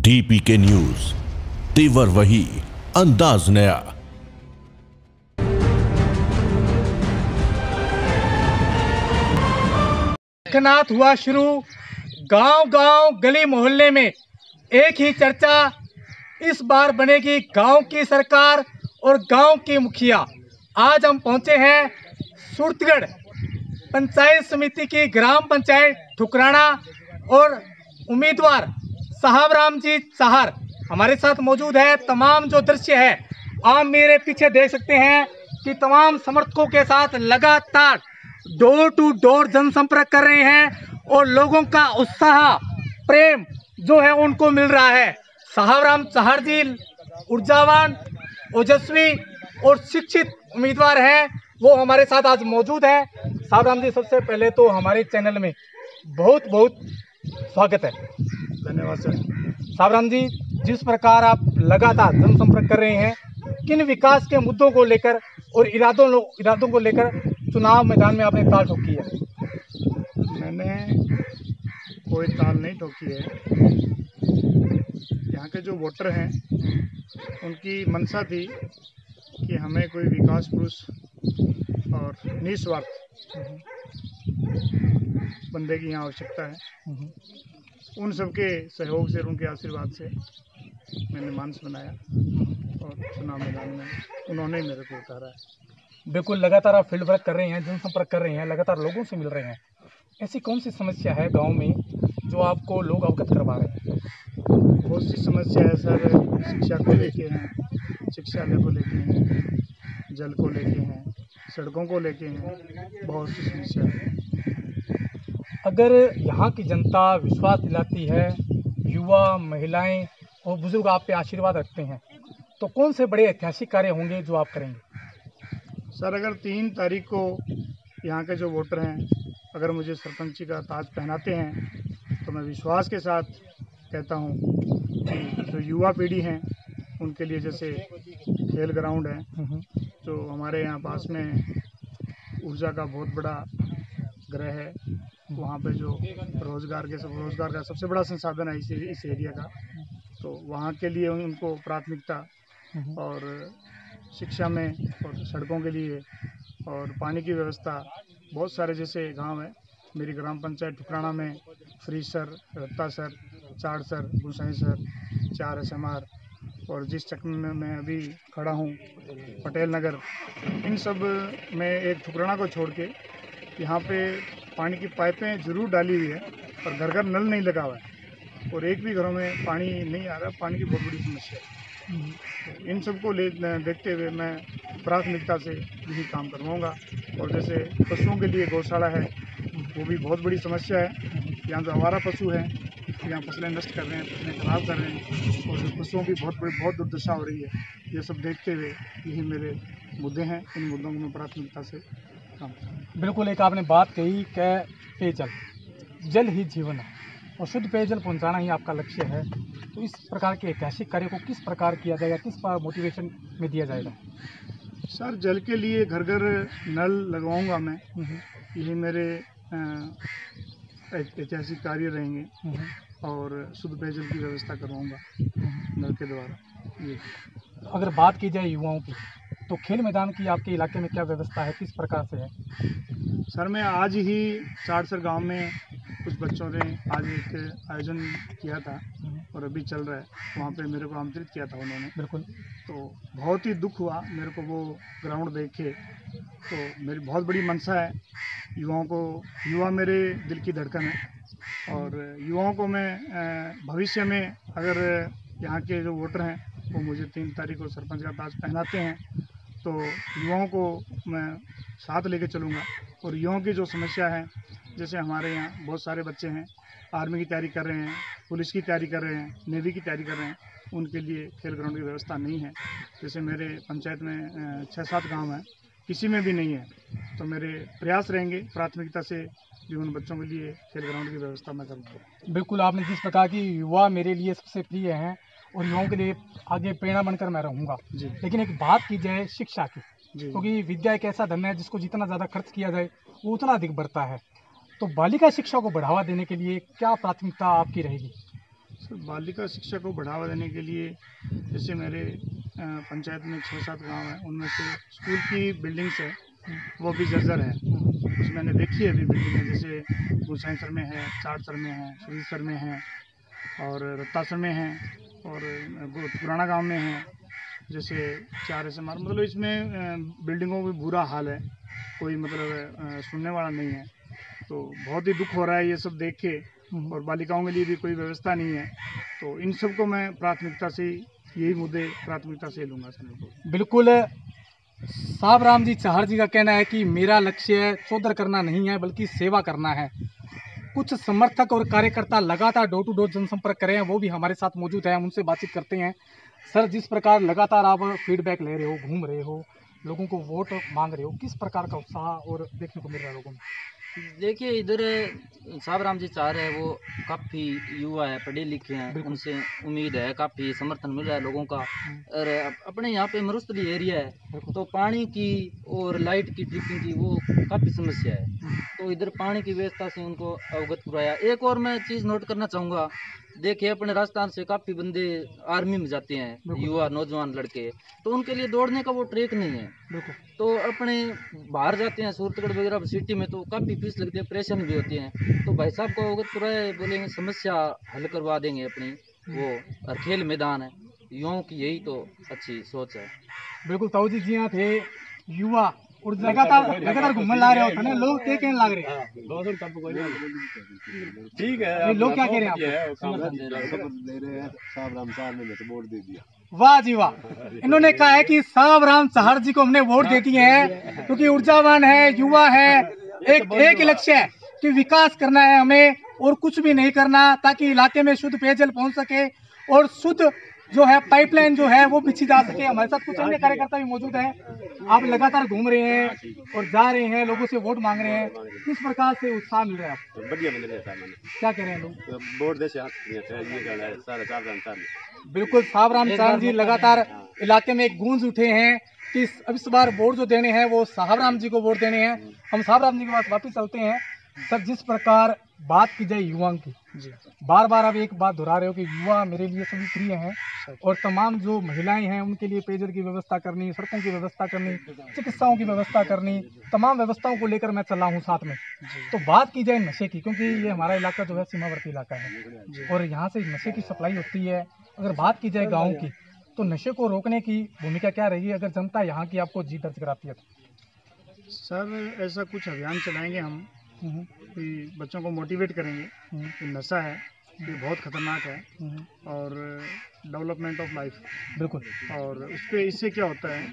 DPK news, तेवर वही, अंदाज नया। नाथ हुआ शुरू, गांव-गांव, गली मोहल्ले में एक ही चर्चा, इस बार बनेगी गांव की सरकार और गांव की मुखिया। आज हम पहुंचे हैं सूरतगढ़ पंचायत समिति की ग्राम पंचायत ठुकराना और उम्मीदवार साहबराम जी चाहर हमारे साथ मौजूद है। तमाम जो दृश्य है आप मेरे पीछे देख सकते हैं कि तमाम समर्थकों के साथ लगातार डोर टू डोर जनसंपर्क कर रहे हैं और लोगों का उत्साह प्रेम जो है उनको मिल रहा है। साहबराम चाहर जी ऊर्जावान, ओजस्वी और शिक्षित उम्मीदवार हैं, वो हमारे साथ आज मौजूद है। साहबराम जी, सबसे पहले तो हमारे चैनल में बहुत बहुत स्वागत है। धन्यवाद सर। साहबराम जी, जिस प्रकार आप लगातार जनसंपर्क कर रहे हैं, किन विकास के मुद्दों को लेकर और इरादों को लेकर चुनाव मैदान में आपने ताल ठोकी है? मैंने कोई ताल नहीं ठोकी है। यहाँ के जो वोटर हैं उनकी मंशा थी कि हमें कोई विकास पुरुष और निस्वार्थ बंदे की यहाँ आवश्यकता है। उन सबके सहयोग से, उनके आशीर्वाद से मैंने मानस बनाया और चुनाव मैदान में उन्होंने मेरे को उतारा है। बिल्कुल, लगातार आप फील्ड वर्क कर रहे हैं, जनसंपर्क कर रहे हैं, लगातार लोगों से मिल रहे हैं। ऐसी कौन सी समस्या है गांव में जो आपको लोग अवगत करवा रहे हैं? बहुत सी समस्या है सर। शिक्षा को लेके हैं, शिक्षालय को लेके हैं, जल को लेके हैं, सड़कों को लेके हैं, बहुत सी समस्या है। अगर यहाँ की जनता विश्वास दिलाती है, युवा, महिलाएं और बुजुर्ग आप पे आशीर्वाद रखते हैं, तो कौन से बड़े ऐतिहासिक कार्य होंगे जो आप करेंगे? सर, अगर 3 तारीख को यहाँ के जो वोटर हैं अगर मुझे सरपंची का ताज पहनाते हैं तो मैं विश्वास के साथ कहता हूँ कि जो युवा पीढ़ी हैं उनके लिए जैसे खेल ग्राउंड है, जो हमारे यहाँ पास में ऊर्जा का बहुत बड़ा ग्रह है, वहाँ पे जो रोज़गार का सबसे बड़ा संसाधन है इस एरिया का, तो वहाँ के लिए उनको प्राथमिकता, और शिक्षा में और सड़कों के लिए और पानी की व्यवस्था। बहुत सारे जैसे गांव है मेरी ग्राम पंचायत ठुकराना में, फ्रीसर, रत्तासर, चाड़सर, गुसाईसर, 4 SMR और जिस चक में मैं अभी खड़ा हूँ पटेल नगर, इन सब में एक ठुकराना को छोड़ के यहाँ पे पानी की पाइपें ज़रूर डाली हुई है और घर घर नल नहीं लगा हुआ है और एक भी घरों में पानी नहीं आ रहा। पानी की बहुत बड़ी समस्या है। इन सब को देखते हुए मैं प्राथमिकता से यही काम करवाऊँगा। और जैसे पशुओं के लिए गौशाला है, वो भी बहुत बड़ी समस्या है। यहाँ जो आवारा पशु हैं यहाँ फसलें नष्ट कर रहे हैं, फसलें खराब कर रहे हैं और जो पशुओं की बहुत दुर्दशा हो रही है, ये सब देखते हुए यही मेरे मुद्दे हैं। इन मुद्दों को मैं प्राथमिकता से काम करूँगा। बिल्कुल, एक आपने बात कही कि पेयजल, जल ही जीवन है और शुद्ध पेयजल पहुंचाना ही आपका लक्ष्य है। तो इस प्रकार के ऐतिहासिक कार्य को किस प्रकार किया जाएगा, किस मोटिवेशन में दिया जाएगा? सर, जल के लिए घर घर नल लगवाऊंगा मैं, यही मेरे ऐतिहासिक कार्य रहेंगे और शुद्ध पेयजल की व्यवस्था करवाऊंगा नल के द्वारा। ये अगर बात की जाए युवाओं की, तो खेल मैदान की आपके इलाके में क्या व्यवस्था है, किस प्रकार से है? सर, मैं आज ही चाड़सर गांव में कुछ बच्चों ने आज एक आयोजन किया था और अभी चल रहा है, वहाँ पे मेरे को आमंत्रित किया था उन्होंने। बिल्कुल, तो बहुत ही दुख हुआ मेरे को वो ग्राउंड देख के। तो मेरी बहुत बड़ी मंशा है युवा मेरे दिल की धड़कन है और युवाओं को मैं भविष्य में अगर यहाँ के जो वोटर हैं वो मुझे 3 तारीख को सरपंच का ताज पहनाते हैं तो युवाओं को मैं साथ लेके चलूँगा। और युवाओं की जो समस्या है, जैसे हमारे यहाँ बहुत सारे बच्चे हैं आर्मी की तैयारी कर रहे हैं, पुलिस की तैयारी कर रहे हैं, नेवी की तैयारी कर रहे हैं, उनके लिए खेल ग्राउंड की व्यवस्था नहीं है। जैसे मेरे पंचायत में 6-7 गांव हैं, किसी में भी नहीं है। तो मेरे प्रयास रहेंगे प्राथमिकता से भी उन बच्चों के लिए खेल ग्राउंड की व्यवस्था मैं करूँगा। बिल्कुल, आपने जिस प्रकार की युवा मेरे लिए सबसे प्रिय हैं और युवाओं के लिए आगे प्रेरणा बनकर मैं रहूँगा। लेकिन एक बात की जाए शिक्षा की, क्योंकि विद्या एक ऐसा धन है जिसको जितना ज़्यादा खर्च किया जाए वो उतना अधिक बढ़ता है। तो बालिका शिक्षा को बढ़ावा देने के लिए क्या प्राथमिकता आपकी रहेगी? सर बालिका शिक्षा को बढ़ावा देने के लिए जैसे मेरे पंचायत में 6-7 गांव हैं, उनमें से स्कूल की बिल्डिंग्स है वो भी जर्जर है। कुछ मैंने देखी है अभी बिल्डिंग, जैसे गुसाईसर में है, चारसर में है, श्रीसर में है और रत्तासर में है और पुराना गांव में है, जैसे 4 ऐसे मार मतलब इसमें बिल्डिंगों में बुरा हाल है, कोई मतलब सुनने वाला नहीं है। तो बहुत ही दुख हो रहा है ये सब देख के, और बालिकाओं के लिए भी कोई व्यवस्था नहीं है। तो इन सब को मैं प्राथमिकता से, यही मुद्दे प्राथमिकता से लूँगा सर। बिल्कुल, साहब राम जी चाहर जी का कहना है कि मेरा लक्ष्य चौधर करना नहीं है बल्कि सेवा करना है। कुछ समर्थक और कार्यकर्ता लगातार डोर टू डोर जनसंपर्क कर रहे हैं, वो भी हमारे साथ मौजूद हैं, हम उनसे बातचीत करते हैं। सर, जिस प्रकार लगातार आप फीडबैक ले रहे हो, घूम रहे हो, लोगों को वोट मांग रहे हो, किस प्रकार का उत्साह और देखने को मिल रहा है लोगों में? देखिए, इधर साहब राम जी चाह रहे हैं, वो काफ़ी युवा है, पढ़े लिखे हैं, उनसे उम्मीद है काफ़ी समर्थन मिल रहा है लोगों का। और अपने यहाँ पे मरुस्थली एरिया है, तो पानी की और लाइट की ट्रिपिंग की वो काफ़ी समस्या है, तो इधर पानी की व्यवस्था से उनको अवगत कराया। एक और मैं चीज़ नोट करना चाहूँगा, देखिए अपने राजस्थान से काफ़ी बंदे आर्मी में जाते हैं, युवा नौजवान लड़के, तो उनके लिए दौड़ने का वो ट्रैक नहीं है, तो अपने बाहर जाते हैं सूरतगढ़ वगैरह सिटी में, तो काफ़ी फीस लगती है, परेशानी भी होती है। तो भाई साहब को अवगत कराए, बोलेंगे समस्या हल करवा देंगे अपनी, वो और खेल मैदान है, युवाओं की यही तो अच्छी सोच है। बिल्कुल, ताऊ जी हाँ थे युवा और लगातार घूमने ला रहे हो ना, लोग क्या कहने लग रहे हैं? ठीक है, लोग क्या कह रहे हैं? साहब राम साहब ने तो वोट दे दिया। वाह जी वाह, इन्होंने कहा है कि साहब राम चाहर जी को हमने वोट दे दिए हैं क्योंकि ऊर्जावान है, युवा है, एक लक्ष्य है कि विकास करना है हमें और कुछ भी नहीं करना, ताकि इलाके में शुद्ध पेयजल पहुंच सके और शुद्ध जो है पाइपलाइन जो है वो बिछी जा सके। हमारे साथ कुछ अन्य कार्यकर्ता भी मौजूद हैं। आप लगातार घूम रहे हैं और जा रहे हैं, लोगों से वोट मांग रहे हैं, किस प्रकार से उत्साह मिल रहा है आपको? बढ़िया मिल रहा है। क्या कह रहे हैं लोग? वोट दे सारे बिल्कुल, साहब राम चाहर जी लगातार इलाके में एक गूंज उठे हैं कि इस बार वोट जो देने हैं वो साहब राम जी को वोट देने हैं। हम साहब राम जी के पास वापस चलते हैं। सर, जिस प्रकार बात की जाए युवाओं की, बार बार आप एक बात दोहरा रहे हो कि युवा मेरे लिए सभी प्रिय हैं और तमाम जो महिलाएं हैं उनके लिए पेयजल की व्यवस्था करनी, सड़कों की व्यवस्था करनी, चिकित्साओं की व्यवस्था करनी, तमाम व्यवस्थाओं को लेकर मैं चला हूँ साथ में। तो बात की जाए नशे की, क्योंकि ये हमारा इलाका जो है सीमावर्ती इलाका है और यहाँ से नशे की सप्लाई होती है। अगर बात की जाए गाँव की, तो नशे को रोकने की भूमिका क्या रही है अगर जनता यहाँ की आपको जी दर्ज कराती है तो? सर, ऐसा कुछ अभियान चलाएंगे हम कि बच्चों को मोटिवेट करेंगे कि नशा है, ये बहुत ख़तरनाक है और डेवलपमेंट ऑफ लाइफ, बिल्कुल। और इससे क्या होता है,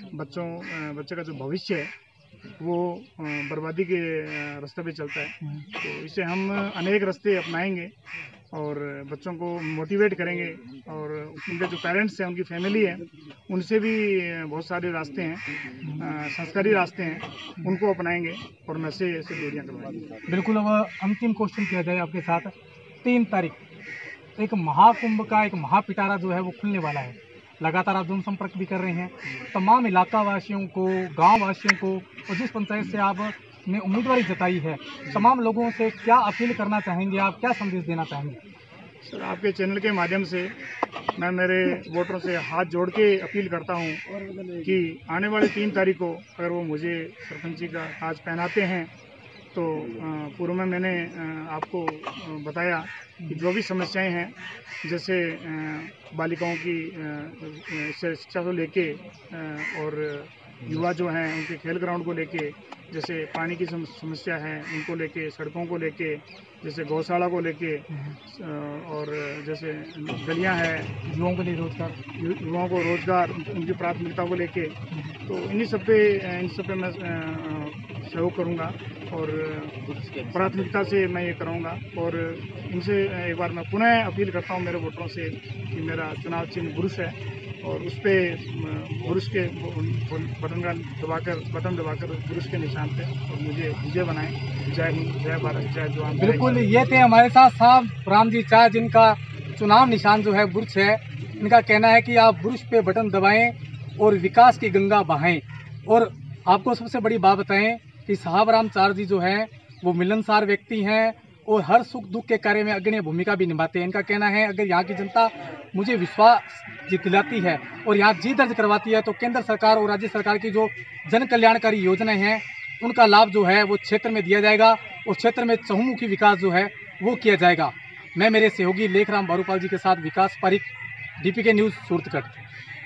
बच्चे का जो भविष्य है वो बर्बादी के रास्ते पे चलता है। तो इसे हम अनेक रास्ते अपनाएंगे और बच्चों को मोटिवेट करेंगे और उनके जो पेरेंट्स हैं, उनकी फैमिली है, उनसे भी बहुत सारे रास्ते हैं, संस्कारी रास्ते हैं, उनको अपनाएंगे और नशे से दूरियां करवाएंगे। बिल्कुल। अब अंतिम क्वेश्चन किया जाए आपके साथ, 3 तारीख एक महाकुंभ का एक महापिटारा जो है वो खुलने वाला है। लगातार आप जनसंपर्क भी कर रहे हैं, तमाम इलाका वासियों को, गाँव वासियों को, और जिस पंचायत से आप ने उम्मीदवारी जताई है, तमाम लोगों से क्या अपील करना चाहेंगे आप, क्या संदेश देना चाहेंगे? सर, आपके चैनल के माध्यम से मैं मेरे वोटरों से हाथ जोड़ के अपील करता हूं कि आने वाले 3 तारीख को अगर वो मुझे सरपंची का ताज पहनाते हैं तो पूर्व में मैंने आपको बताया कि जो भी समस्याएं हैं, जैसे बालिकाओं की शिक्षा को लेके और युवा जो हैं उनके खेल ग्राउंड को लेके, जैसे पानी की समस्या है उनको लेके, सड़कों को लेके, जैसे गौशाला को लेके, और जैसे गलियां हैं, युवाओं को रोजगार, उनकी प्राथमिकता को लेके, तो इन सब पे मैं सहयोग करूंगा और प्राथमिकता से मैं ये कराऊंगा। और इनसे एक बार मैं पुनः अपील करता हूं मेरे वोटरों से कि मेरा चुनाव चिन्ह बुरुश है और उस पर बुरुश के बटन दबाकर बुरुश के निशान पे और मुझे विजय बनाएं। जय हिंद, जय भारत, जय जवान। बिल्कुल, ये थे हमारे साथ साहब राम जी चाहर, जिनका चुनाव निशान जो है बुरुश है। इनका कहना है कि आप बुरुश पे बटन दबाएं और विकास की गंगा बहाएं। और आपको सबसे बड़ी बात बताएं कि साहब राम चाहर जी जो है वो मिलनसार व्यक्ति हैं और हर सुख दुख के कार्य में अग्रणी भूमिका भी निभाते हैं। इनका कहना है अगर यहाँ की जनता मुझे विश्वास दिलाती है और यहाँ जी दर्ज करवाती है तो केंद्र सरकार और राज्य सरकार की जो जन कल्याणकारी योजनाएं हैं उनका लाभ जो है वो क्षेत्र में दिया जाएगा और क्षेत्र में चहुमुखी विकास जो है वो किया जाएगा। मैं मेरे सहयोगी लेखराम बारूपाल जी के साथ विकास पारिक, DPK न्यूज़, सूरतगढ़।